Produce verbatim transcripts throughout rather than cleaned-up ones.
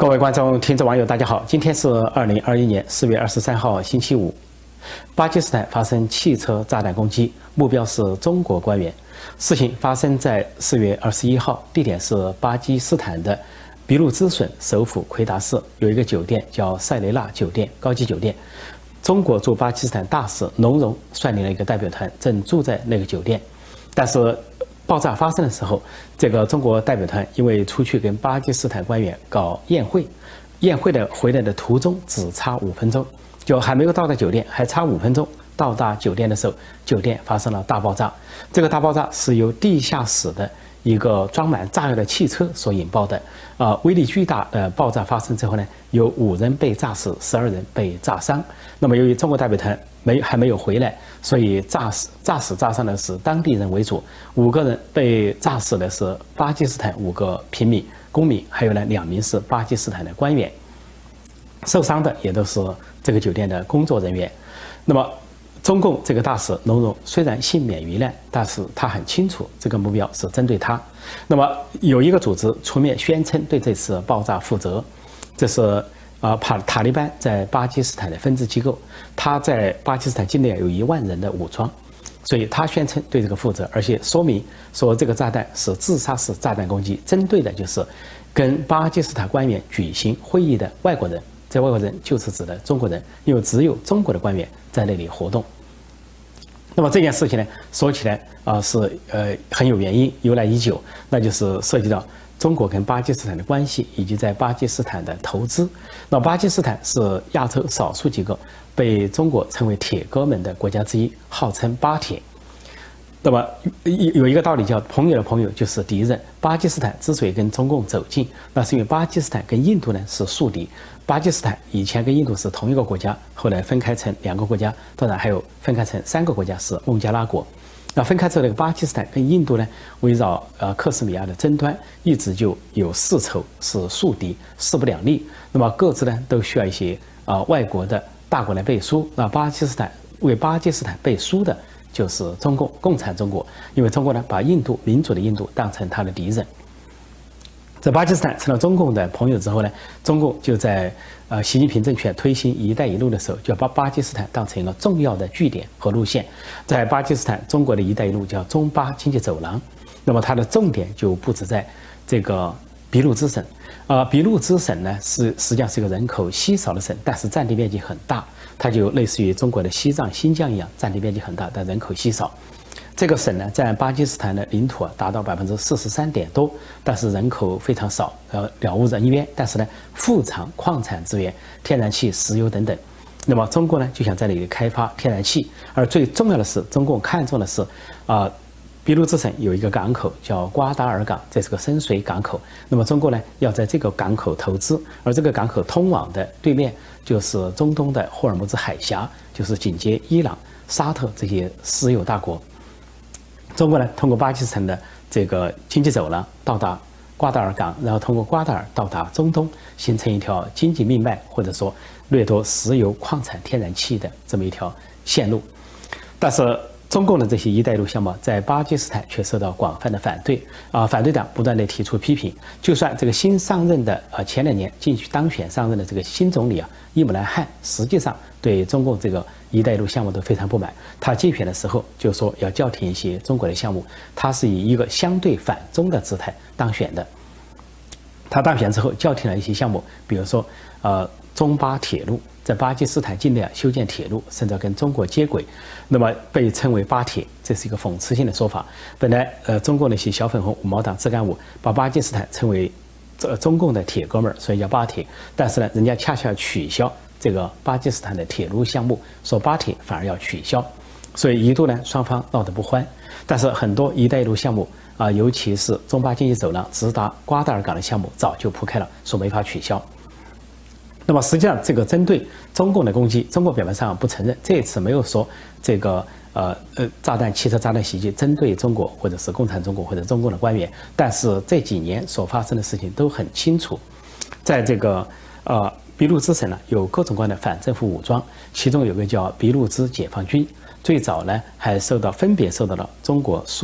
各位观众、听众、网友，大家好！今天是二零二一年四月二十三号，星期五。巴基斯坦发生汽车炸弹攻击，目标是中国官员。事情发生在四月二十一号，地点是巴基斯坦的俾路支省首府奎达市，有一个酒店叫塞雷纳酒店高级酒店。中国驻巴基斯坦大使龙荣率领了一个代表团，正住在那个酒店，但是爆炸发生的时候，这个中国代表团因为出去跟巴基斯坦官员搞宴会，宴会的回来的途中只差五分钟，就还没有到达酒店，还差五分钟到达酒店的时候，酒店发生了大爆炸。这个大爆炸是由地下室的一个装满炸药的汽车所引爆的，啊、呃，威力巨大的爆炸发生之后呢，有五人被炸死，十二人被炸伤。那么由于中国代表团没还没有回来，所以炸死炸死炸伤的是当地人为主，五个人被炸死的是巴基斯坦五个平民公民，还有呢两名是巴基斯坦的官员，受伤的也都是这个酒店的工作人员。那么中共这个大使龙荣虽然幸免于难，但是他很清楚这个目标是针对他。那么有一个组织出面宣称对这次爆炸负责，这是啊塔塔利班在巴基斯坦的分支机构，他在巴基斯坦境内有一万人的武装，所以他宣称对这个负责，而且说明说这个炸弹是自杀式炸弹攻击，针对的就是跟巴基斯坦官员举行会议的外国人。这外国人就是指的中国人，因为只有中国的官员在那里活动。那么这件事情呢，说起来啊、呃、是呃很有原因，由来已久，那就是涉及到中国跟巴基斯坦的关系，以及在巴基斯坦的投资。那巴基斯坦是亚洲少数几个被中国称为铁哥们的国家之一，号称巴铁。那么有一个道理叫朋友的朋友就是敌人。巴基斯坦之所以跟中共走近，那是因为巴基斯坦跟印度呢是宿敌。巴基斯坦以前跟印度是同一个国家，后来分开成两个国家，当然还有分开成三个国家是孟加拉国。那分开之后，这个巴基斯坦跟印度呢，围绕呃克什米亚的争端，一直就有世仇，是宿敌，势不两立。那么各自呢都需要一些啊、呃、外国的大国来背书。那巴基斯坦为巴基斯坦背书的就是中共，共产中国，因为中国呢把印度民主的印度当成他的敌人。在巴基斯坦成了中共的朋友之后呢，中共就在呃习近平政权推行“一带一路”的时候，就把巴基斯坦当成一个重要的据点和路线。在巴基斯坦，中国的一带一路叫中巴经济走廊，那么它的重点就布置在这个俾路支省。呃，俾路支省呢是实际上是一个人口稀少的省，但是占地面积很大，它就类似于中国的西藏、新疆一样，占地面积很大，但人口稀少。这个省呢，占巴基斯坦的领土啊达到百分之四十三点多，但是人口非常少，呃，了无人烟。但是呢，富藏矿产资源、天然气、石油等等。那么中国呢，就想在这里开发天然气，而最重要的是，中共看重的是啊，俾路支省有一个港口叫瓜达尔港，这是个深水港口。那么中国呢，要在这个港口投资，而这个港口通往的对面就是中东的霍尔木兹海峡，就是紧接伊朗、沙特这些石油大国。中国呢，通过巴基斯坦的这个经济走廊到达瓜达尔港，然后通过瓜达尔到达中东，形成一条经济命脉，或者说掠夺石油、矿产、天然气的这么一条线路。但是中共的这些“一带一路”项目在巴基斯坦却受到广泛的反对啊、呃，反对党不断地提出批评。就算这个新上任的啊、呃、前两年进去当选上任的这个新总理啊伊姆兰汗，实际上对中共这个“一带一路”项目都非常不满。他竞选的时候就说要叫停一些中国的项目，他是以一个相对反中的姿态当选的。他当选之后叫停了一些项目，比如说呃中巴铁路。在巴基斯坦境内啊修建铁路，甚至跟中国接轨，那么被称为巴铁，这是一个讽刺性的说法。本来呃中国那些小粉红五毛党自干五把巴基斯坦称为呃中共的铁哥们儿，所以叫巴铁。但是呢，人家恰恰要取消这个巴基斯坦的铁路项目，说巴铁反而要取消，所以一度呢双方闹得不欢。但是很多“一带一路”项目啊、呃，尤其是中巴经济走廊直达瓜达尔港的项目，早就铺开了，说没法取消。那么实际上，这个针对中共的攻击，中国表面上不承认，这一次没有说这个呃呃炸弹、汽车炸弹袭击针对中国或者是共产中国或者中共的官员，但是这几年所发生的事情都很清楚，在这个呃俾路支省呢，有各种各样的反政府武装，其中有个叫俾路支解放军，最早呢还受到分别受到了中国、苏联、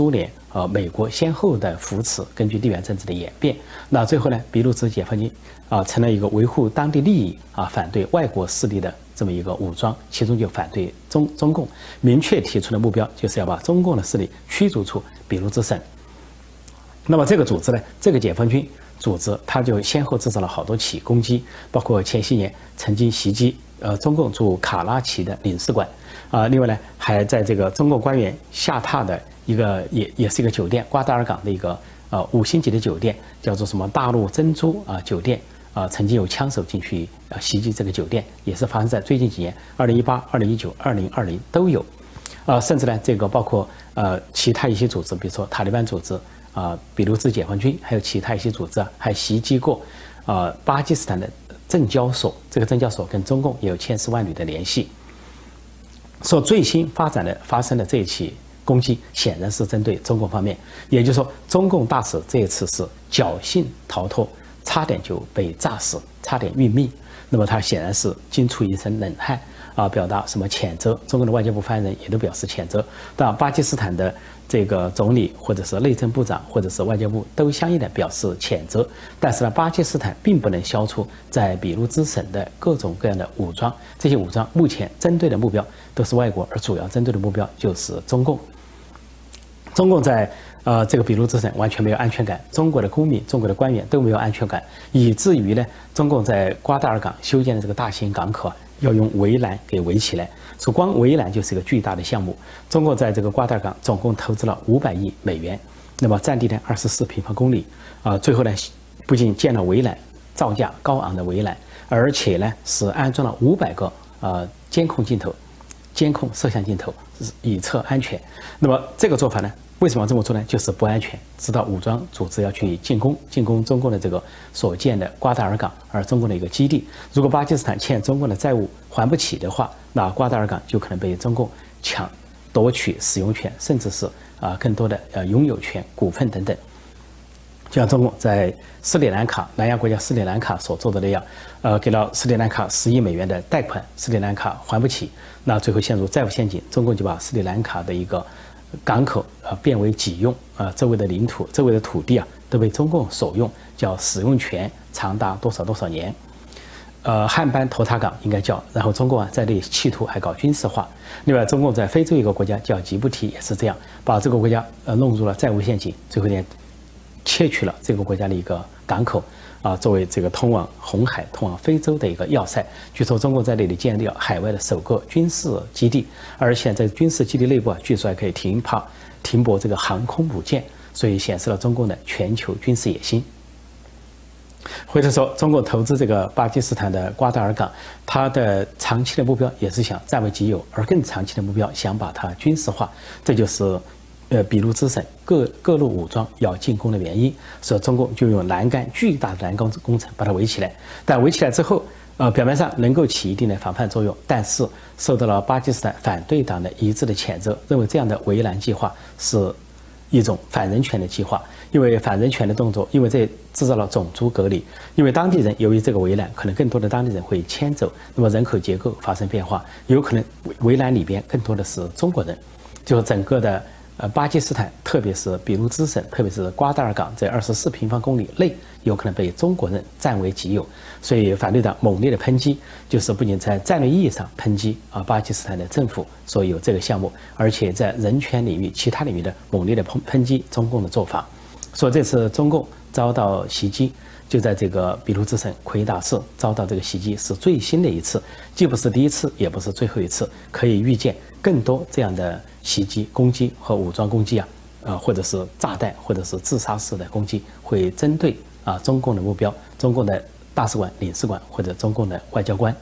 呃美国先后的扶持，根据地缘政治的演变，那最后呢，俾路支解放军啊、呃、成了一个维护当地利益啊、反对外国势力的这么一个武装，其中就反对中中共，明确提出的目标就是要把中共的势力驱逐出俾路支省。那么这个组织呢，这个解放军组织，它就先后制造了好多起攻击，包括前些年曾经袭击呃中共驻卡拉奇的领事馆，啊、呃，另外呢，还在这个中共官员下榻的一个也也是一个酒店，瓜达尔港的一个呃五星级的酒店，叫做什么大陆珍珠啊、呃、酒店啊、呃，曾经有枪手进去呃袭击这个酒店，也是发生在最近几年，二零一八、二零一九、二零二零都有，啊、呃，甚至呢，这个包括呃其他一些组织，比如说塔利班组织。啊，俾路支解放军还有其他一些组织啊，还袭击过，呃，巴基斯坦的证交所。这个证交所跟中共也有千丝万缕的联系。说最新发展的发生的这一起攻击，显然是针对中共方面。也就是说，中共大使这一次是侥幸逃脱，差点就被炸死，差点殒命。那么他显然是惊出一身冷汗啊，表达什么谴责。中国的外交部发言人也都表示谴责。当然，巴基斯坦的这个总理或者是内政部长或者是外交部都相应的表示谴责，但是呢，巴基斯坦并不能消除在俾路支省的各种各样的武装，这些武装目前针对的目标都是外国，而主要针对的目标就是中共。中共在呃这个俾路支省完全没有安全感，中国的公民、中国的官员都没有安全感，以至于呢，中共在瓜达尔港修建的这个大型港口啊，要用围栏给围起来。说光围栏就是一个巨大的项目，中国在这个瓜达尔港总共投资了五百亿美元，那么占地呢二十四平方公里，啊、呃，最后呢不仅建了围栏，造价高昂的围栏，而且呢是安装了五百个呃监控镜头，监控摄像镜头以测安全。那么这个做法呢，为什么要这么做呢？就是不安全，知道武装组织要去进攻进攻中共的这个所建的瓜达尔港，而中共的一个基地。如果巴基斯坦欠中共的债务还不起的话，那瓜达尔港就可能被中共抢夺取使用权，甚至是啊、呃、更多的呃拥有权、股份等等。就像中共在斯里兰卡南亚国家斯里兰卡所做的那样，呃，给了斯里兰卡十亿美元的贷款，斯里兰卡还不起，那最后陷入债务陷阱，中共就把斯里兰卡的一个港口啊、呃、变为己用啊、呃，周围的领土、周围的土地啊都被中共所用，叫使用权长达多少多少年。呃，汉班托塔港应该叫，然后中共啊在这里企图还搞军事化。另外，中共在非洲一个国家叫吉布提也是这样，把这个国家呃弄入了债务陷阱，最后呢窃取了这个国家的一个港口啊、呃，作为这个通往红海、通往非洲的一个要塞。据说中共在这里建立了海外的首个军事基地，而且在军事基地内部啊，据说还可以停泊停泊这个航空母舰，所以显示了中共的全球军事野心。或者说，中国投资这个巴基斯坦的瓜达尔港，它的长期的目标也是想占为己有，而更长期的目标想把它军事化，这就是呃俾路支省各各路武装要进攻的原因。所以中共就用栏杆巨大的栏杆工程把它围起来，但围起来之后，呃，表面上能够起一定的防范作用，但是受到了巴基斯坦反对党的一致的谴责，认为这样的围栏计划是一种反人权的计划，因为反人权的动作，因为这制造了种族隔离，因为当地人由于这个围栏，可能更多的当地人会迁走，那么人口结构发生变化，有可能围栏里边更多的是中国人，就整个的呃巴基斯坦，特别是俾路支省，特别是瓜达尔港这二十四平方公里内，有可能被中国人占为己有，所以反对党猛烈的抨击，就是不仅在战略意义上抨击啊巴基斯坦的政府所有这个项目，而且在人权领域、其他领域的猛烈的抨抨击中共的做法。说这次中共遭到袭击，就在这个俾路支省奎达市遭到这个袭击是最新的一次，既不是第一次，也不是最后一次，可以预见更多这样的袭击、攻击和武装攻击啊，呃，或者是炸弹，或者是自杀式的攻击，会针对啊中共的目标，中共的大使馆、领事馆或者中共的外交官。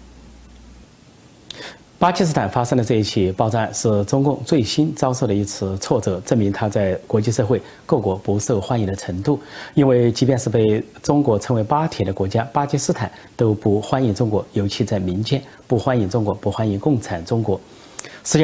巴基斯坦发生的这一起爆炸案是中共最新遭受的一次挫折，证明它在国际社会各国不受欢迎的程度。因为即便是被中国称为巴铁的国家，巴基斯坦都不欢迎中国，尤其在民间不欢迎中国，不欢迎共产中国。实际上，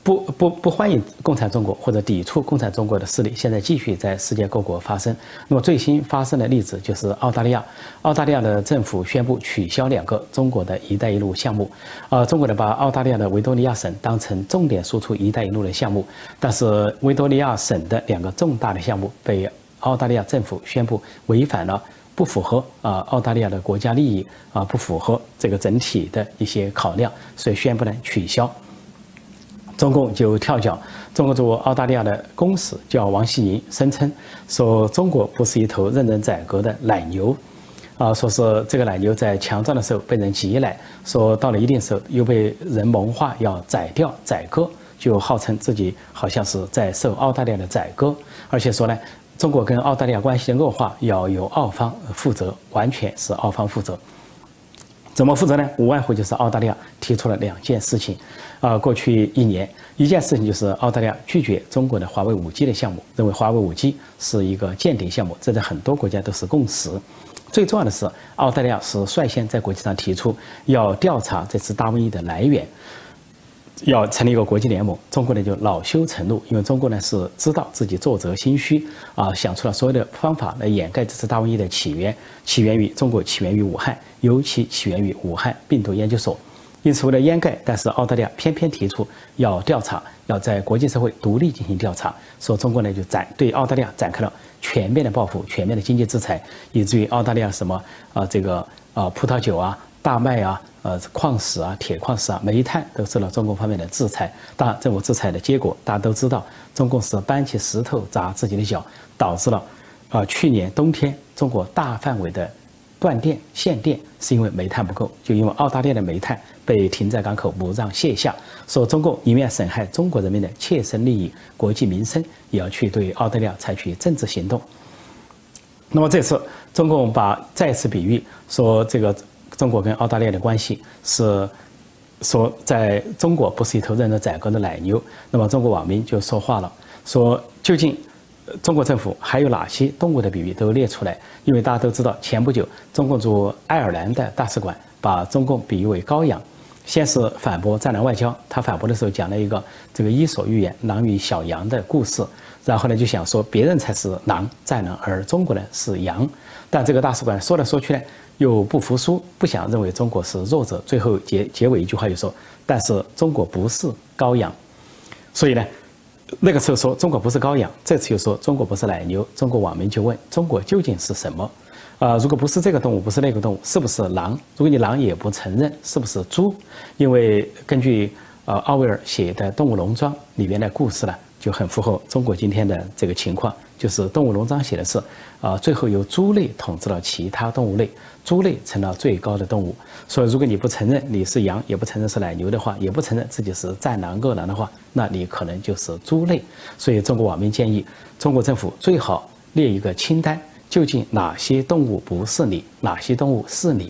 不不不欢迎共产中国或者抵触共产中国的势力，现在继续在世界各国发生。那么最新发生的例子就是澳大利亚，澳大利亚的政府宣布取消两个中国的一带一路项目。呃，中国呢把澳大利亚的维多利亚省当成重点输出一带一路的项目，但是维多利亚省的两个重大的项目被澳大利亚政府宣布违反了。不符合啊澳大利亚的国家利益啊，不符合这个整体的一些考量，所以宣布呢取消。中共就跳脚，中国驻澳大利亚的公使叫王锡宁，声称说中国不是一头任人宰割的奶牛，啊，说是这个奶牛在强壮的时候被人挤奶，说到了一定时候又被人萌化要宰掉宰割，就号称自己好像是在受澳大利亚的宰割，而且说呢。中国跟澳大利亚关系的恶化要由澳方负责，完全是澳方负责。怎么负责呢？无外乎就是澳大利亚提出了两件事情。啊、呃，过去一年，一件事情就是澳大利亚拒绝中国的华为 五 G 的项目，认为华为 五 G 是一个间谍项目，这在很多国家都是共识。最重要的是，澳大利亚是率先在国际上提出要调查这次大瘟疫的来源。要成立一个国际联盟，中国呢就恼羞成怒，因为中国呢是知道自己作贼心虚啊，想出了所有的方法来掩盖这次大瘟疫的起源，起源于中国，起源于武汉，尤其起源于武汉病毒研究所。因此为了掩盖，但是澳大利亚偏偏提出要调查，要在国际社会独立进行调查，说中国呢就展对澳大利亚展开了全面的报复、全面的经济制裁，以至于澳大利亚什么啊这个啊葡萄酒啊、大麦啊。呃，矿石啊、铁矿石啊、煤炭都受到中共方面的制裁。当然，这种制裁的结果大家都知道，中共是搬起石头砸自己的脚，导致了，啊、呃，去年冬天中国大范围的断电、限电，是因为煤炭不够，就因为澳大利亚的煤炭被停在港口不让卸下，说中共以免损害中国人民的切身利益、国计民生，也要去对澳大利亚采取政治行动。那么这次中共把再次比喻说这个。中国跟澳大利亚的关系是说，在中国不是一头任人宰割的奶牛。那么中国网民就说话了，说究竟中国政府还有哪些动物的比喻都列出来？因为大家都知道，前不久中共驻爱尔兰的大使馆把中共比喻为羔羊，先是反驳战狼外交，他反驳的时候讲了一个这个伊索寓言狼与小羊的故事，然后呢就想说别人才是狼战狼，而中国呢是羊，但这个大使馆说来说去呢。又不服输，不想认为中国是弱者，最后结结尾一句话就说：“但是中国不是羔羊。”所以呢，那个时候说中国不是羔羊，这次又说中国不是奶牛。中国网民就问：中国究竟是什么？啊、呃，如果不是这个动物，不是那个动物，是不是狼？如果你狼也不承认，是不是猪？因为根据呃奥威尔写的《动物农庄》里面的故事呢，就很符合中国今天的这个情况。就是《动物农庄》写的是，啊、呃，最后由猪类统治了其他动物类。猪类成了最高的动物，所以如果你不承认你是羊，也不承认是奶牛的话，也不承认自己是战狼、饿狼的话，那你可能就是猪类。所以中国网民建议，中国政府最好列一个清单，究竟哪些动物不是你，哪些动物是你。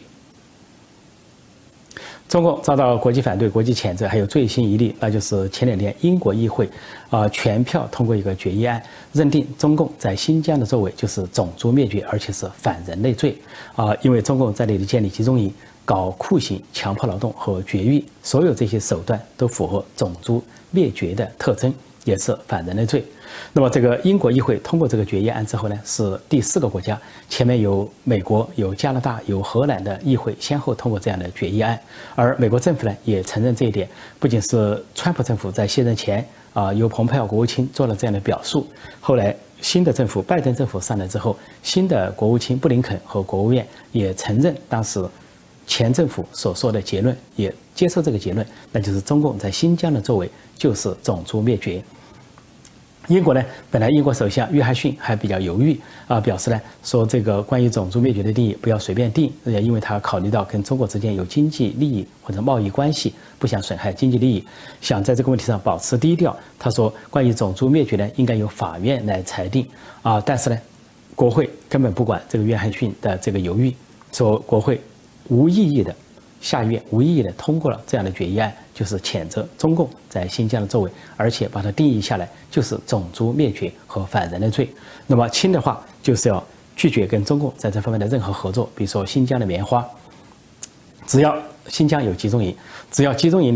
中共遭到国际反对、国际谴责，还有最新一例，那就是前两天英国议会，啊、呃、全票通过一个决议案，认定中共在新疆的作为就是种族灭绝，而且是反人类罪，啊、呃，因为中共在那里建立集中营、搞酷刑、强迫劳动和绝育，所有这些手段都符合种族灭绝的特征，也是反人类罪。那么这个英国议会通过这个决议案之后呢，是第四个国家，前面有美国、有加拿大、有荷兰的议会先后通过这样的决议案，而美国政府呢也承认这一点。不仅是川普政府在卸任前啊、呃，由蓬佩奥国务卿做了这样的表述，后来新的政府拜登政府上来之后，新的国务卿布林肯和国务院也承认当时前政府所说的结论，也接受这个结论，那就是中共在新疆的作为就是种族灭绝。英国呢，本来英国首相约翰逊还比较犹豫啊，表示呢说这个关于种族灭绝的定义不要随便定，也因为他考虑到跟中国之间有经济利益或者贸易关系，不想损害经济利益，想在这个问题上保持低调。他说，关于种族灭绝呢，应该由法院来裁定啊，但是呢，国会根本不管这个约翰逊的这个犹豫，说国会无意义的。下议院无意义的通过了这样的决议案，就是谴责中共在新疆的作为，而且把它定义下来就是种族灭绝和反人类罪。那么轻的话，就是要拒绝跟中共在这方面的任何合作，比如说新疆的棉花，只要新疆有集中营，只要集中营里有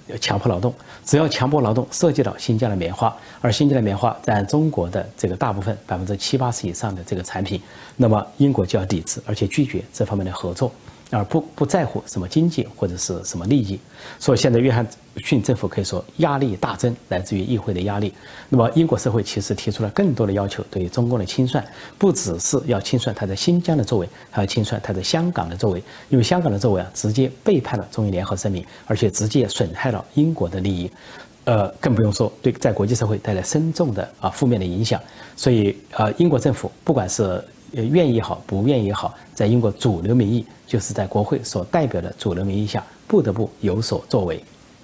强迫劳动，只要强迫劳动涉及到新疆的棉花，而新疆的棉花占中国的这个大部分百分之七八十以上的这个产品，那么英国就要抵制，而且拒绝这方面的合作，而不不在乎什么经济或者是什么利益。所以现在约翰逊政府可以说压力大增，来自于议会的压力。那么英国社会其实提出了更多的要求，对中共的清算，不只是要清算他在新疆的作为，还要清算他在香港的作为，因为香港的作为啊，直接背叛了中英联合声明，而且直接损害了英国的利益。呃，更不用说对在国际社会带来深重的啊负面的影响。所以呃，英国政府不管是愿意也好，不愿意也好，在英国主流民意，就是在国会所代表的主流民意下，不得不有所作为。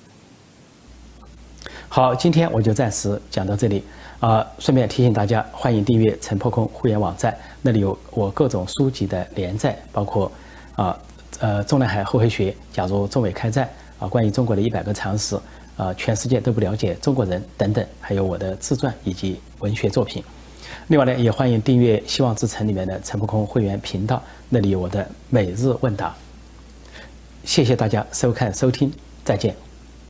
好，今天我就暂时讲到这里啊、呃。顺便提醒大家，欢迎订阅陈破空会员网站，那里有我各种书籍的连载，包括啊呃中南海后黑学，假如中美开战啊，关于中国的一百个常识啊，全世界都不了解中国人等等，还有我的自传以及文学作品。另外呢，也欢迎订阅希望之城里面的陈破空会员频道，那里有我的每日问答。谢谢大家收看收听，再见。